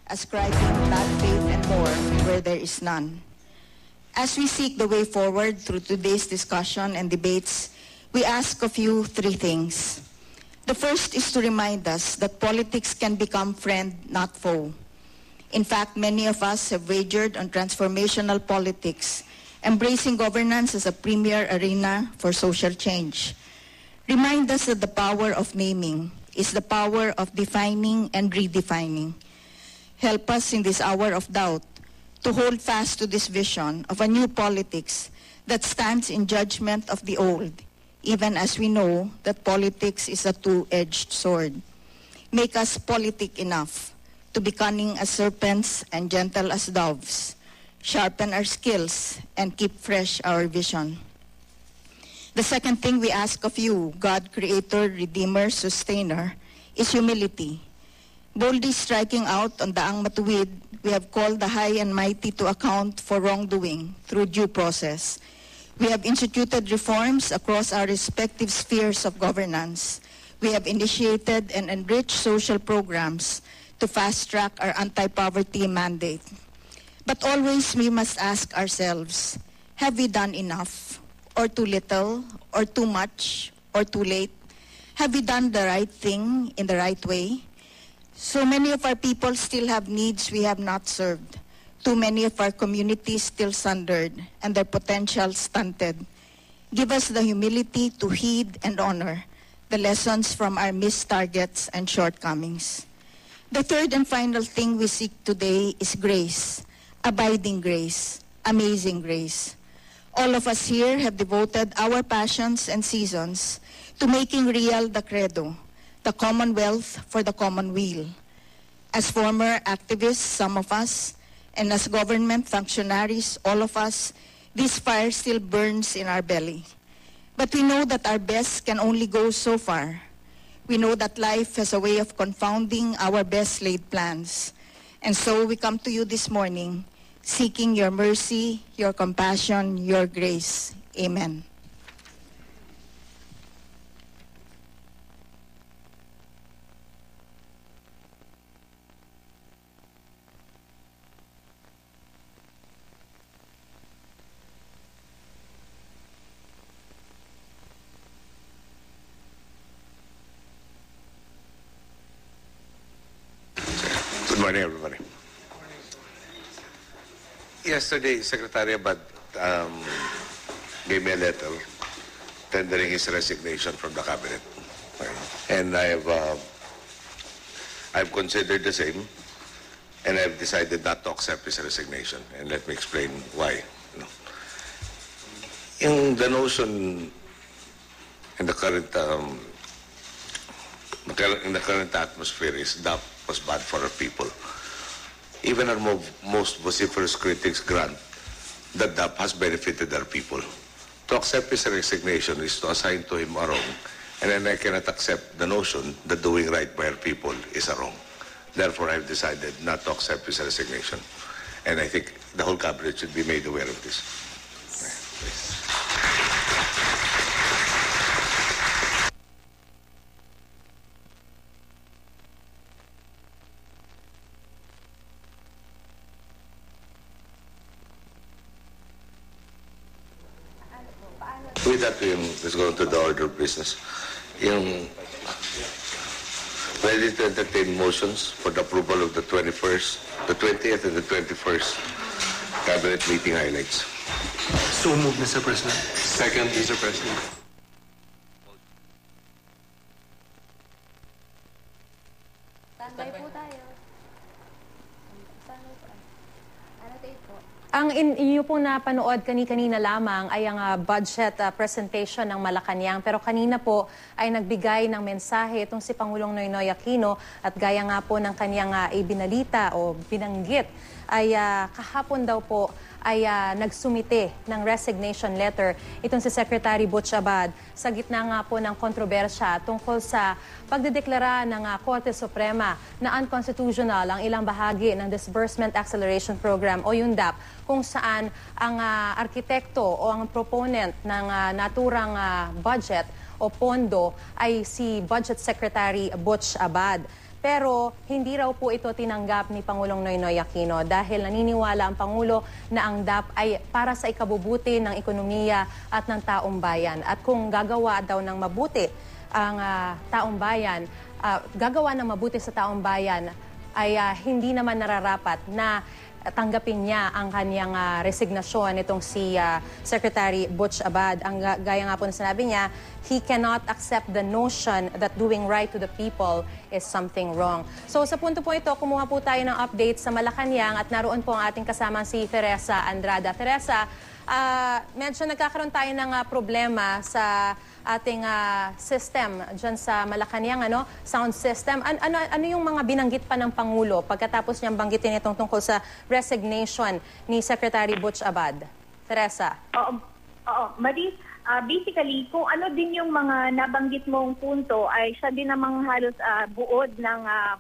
ascribing bad faith and more where there is none. As we seek the way forward through today's discussion and debates, we ask of you three things. The first is to remind us that politics can become friend, not foe. In fact, many of us have wagered on transformational politics, embracing governance as a premier arena for social change. Remind us that the power of naming is the power of defining and redefining. Help us in this hour of doubt to hold fast to this vision of a new politics that stands in judgment of the old, even as we know that politics is a two-edged sword. Make us politic enough to be cunning as serpents and gentle as doves, sharpen our skills, and keep fresh our vision. The second thing we ask of you, God, Creator, Redeemer, Sustainer, is humility. Boldly striking out on daang matuwid, we have called the high and mighty to account for wrongdoing through due process. We have instituted reforms across our respective spheres of governance. We have initiated and enriched social programs to fast-track our anti-poverty mandate. But always we must ask ourselves, have we done enough, or too little, or too much, or too late? Have we done the right thing in the right way? So many of our people still have needs we have not served. Too many of our communities still sundered and their potential stunted. Give us the humility to heed and honor the lessons from our missed targets and shortcomings. The third and final thing we seek today is grace, abiding grace, amazing grace. All of us here have devoted our passions and seasons to making real the credo, the commonwealth for the common weal. As former activists, some of us, and as government functionaries, all of us, this fire still burns in our belly. But we know that our best can only go so far. We know that life has a way of confounding our best laid plans. And so we come to you this morning, seeking your mercy, your compassion, your grace. Amen. Good morning, everybody. Yesterday, Secretary Abad gave me a letter tendering his resignation from the cabinet, and I've considered the same, and I've decided not to accept his resignation. And let me explain why. In the notion in the current atmosphere is that was bad for our people. Even our most vociferous critics grant that DAP has benefited our people. To accept his resignation is to assign to him a wrong, and then I cannot accept the notion that doing right by our people is a wrong. Therefore, I've decided not to accept his resignation, and I think the whole cabinet should be made aware of this. With that, let's go to the order of business. Ready to entertain motions for the approval of the 20th and the 21st cabinet meeting highlights. So moved, Mr. President. Second, Mr. President. Standby po tayo. Ang inyo pong napanood kanina lamang ay ang budget presentation ng Malacanang. Pero kanina po ay nagbigay ng mensahe itong si Pangulong Noynoy Aquino at gaya nga po ng kanyang ibinalita o binanggit ay kahapon daw po ay nagsumite ng resignation letter itong si Secretary Butch Abad sa gitna nga po ng kontrobersya tungkol sa pagdedeklara ng Korte Suprema na unconstitutional ang ilang bahagi ng Disbursement Acceleration Program o yung DAP kung saan ang arkitekto o ang proponent ng naturang budget o pondo ay si Budget Secretary Butch Abad. Pero hindi raw po ito tinanggap ni Pangulong Noynoy Aquino dahil naniniwala ang Pangulo na ang DAP ay para sa ikabubuti ng ekonomiya at ng taong bayan. At kung gagawa daw ng mabuti ang taong bayan, gagawa ng mabuti sa taong bayan ay hindi naman nararapat na tanggapin niya ang kanyang resignasyon itong si Secretary Butch Abad. Ang gaya nga po na sinabi niya, he cannot accept the notion that doing right to the people is something wrong. So sa punto po ito, kumuha po tayo ng update sa Malacanang at naroon po ang ating kasama si Teresa Andrada. Teresa, medyo nagkakaroon tayo ng problema sa ating system dyan sa Malacanang, sound system. Ano yung mga binanggit pa ng Pangulo pagkatapos niyang banggitin itong tungkol sa resignation ni Secretary Butch Abad? Teresa. Oo. Marie, basically, kung ano din yung mga nabanggit mong punto ay siya din namang halos buod ng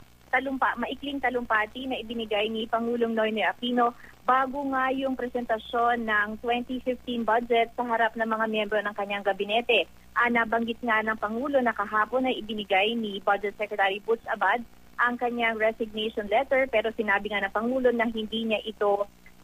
maikling talumpati na ibinigay ni Pangulong Noynoy Aquino bago nga yung presentasyon ng 2015 budget sa harap ng mga miyembro ng kanyang gabinete. Nabanggit nga ng Pangulo na kahapon na ibinigay ni Budget Secretary Butch Abad ang kanyang resignation letter, pero sinabi nga ng Pangulo na hindi niya ito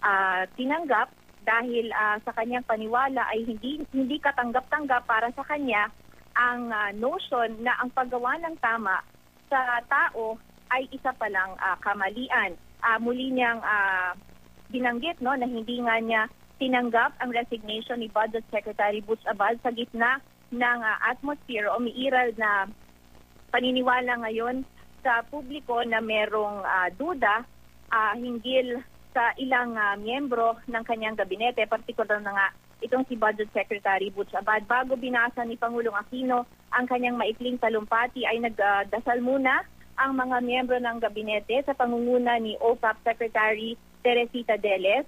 tinanggap dahil sa kanyang paniwala ay hindi katanggap-tanggap para sa kanya ang notion na ang paggawa ng tama sa tao ay isa palang kamalian. Muli niyang binanggit na hindi nga niya tinanggap ang resignation ni Budget Secretary Butch Abad sa gitna ng atmosphere o umiiral na paniniwala ngayon sa publiko na merong duda hinggil sa ilang miyembro ng kanyang gabinete, partikular na nga itong si Budget Secretary Butch Abad. Bago binasa ni Pangulong Aquino ang kanyang maikling talumpati ay nagdasal muna ang mga miyembro ng gabinete sa pangunguna ni OFAC Secretary Teresita Deles.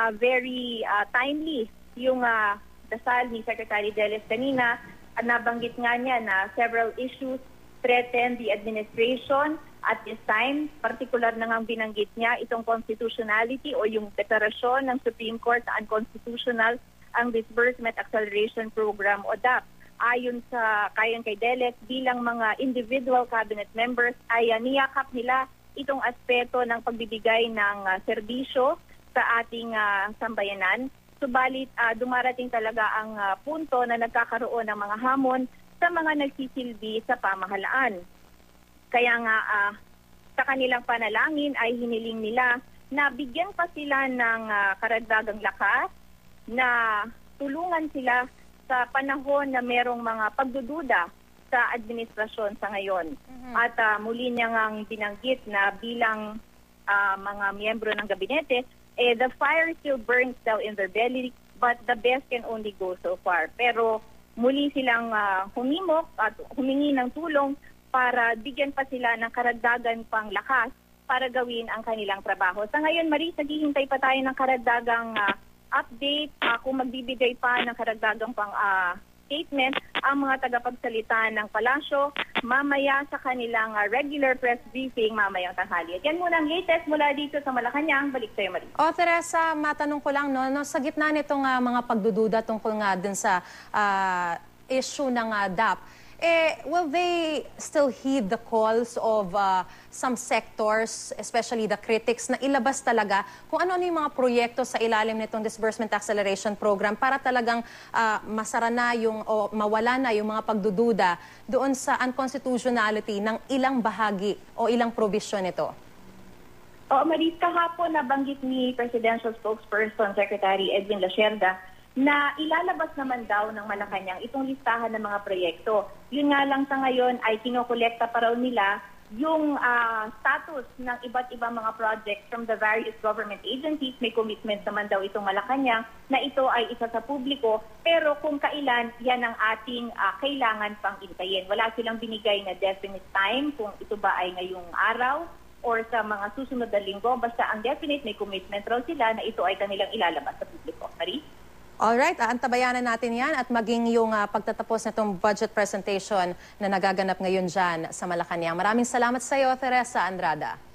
Very timely yung dasal ni Secretary Deles kanina. Nabanggit nga niya na several issues threaten the administration at this time. Partikular na nga binanggit niya itong constitutionality o yung deklarasyon ng Supreme Court na unconstitutional ang Disbursement Acceleration Program o DAP. Ayon kay Deles, bilang mga individual cabinet members ay niyakap nila itong aspeto ng pagbibigay ng serbisyo sa ating sambayanan. Subalit dumarating talaga ang punto na nagkakaroon ng mga hamon sa mga nagsisilbi sa pamahalaan. Kaya nga sa kanilang panalangin ay hiniling nila na bigyan pa sila ng karagdagang lakas na tulungan sila sa panahon na merong mga pagdududa sa administrasyon sa ngayon. At muli niya ngang binanggit na bilang mga miyembro ng gabinete, the fire still burns down in their belly, but the best can only go so far. Pero muli silang humimok at humingi ng tulong para bigyan pa sila ng karagdagan pang lakas para gawin ang kanilang trabaho. Sa ngayon, Marie, naghihintay pa tayo ng karagdagang update kung magbibigay pa ng karagdagang pang statement ang mga tagapagsalita ng palasyo mamaya sa kanilang regular press briefing mamayang tanghali. At yan muna ang latest mula dito sa Malacanang. Balik sa'yo, Marie. Teresa, matanong ko lang, sa gitna nitong mga pagdududa tungkol nga din sa issue ng DAP, will they still heed the calls of some sectors, especially the critics, na ilabas talaga kung ano-ano yung mga proyekto sa ilalim nitong Disbursement Acceleration Program para talagang masara na o mawala na yung mga pagdududa doon sa unconstitutionality ng ilang bahagi o ilang provision nito? Maris, kahapon nabanggit ni Presidential Spokesperson Secretary Edwin Lacerda na ilalabas naman daw ng Malacanang itong listahan ng mga proyekto. Yun nga lang sa ngayon ay kinokolekta pa raw nila yung status ng iba't ibang mga projects from the various government agencies. May commitment naman daw itong Malacanang na ito ay isa sa publiko, pero kung kailan, yan ang ating kailangan pang intayin. Wala silang binigay na definite time kung ito ba ay ngayong araw or sa mga susunod na linggo. Basta ang definite, may commitment raw sila na ito ay kanilang ilalabas sa publiko. Marie? Alright, antabayanan natin yan at maging yung pagtatapos na itong budget presentation na nagaganap ngayon dyan sa Malacanang. Maraming salamat sa iyo, Teresa Andrada.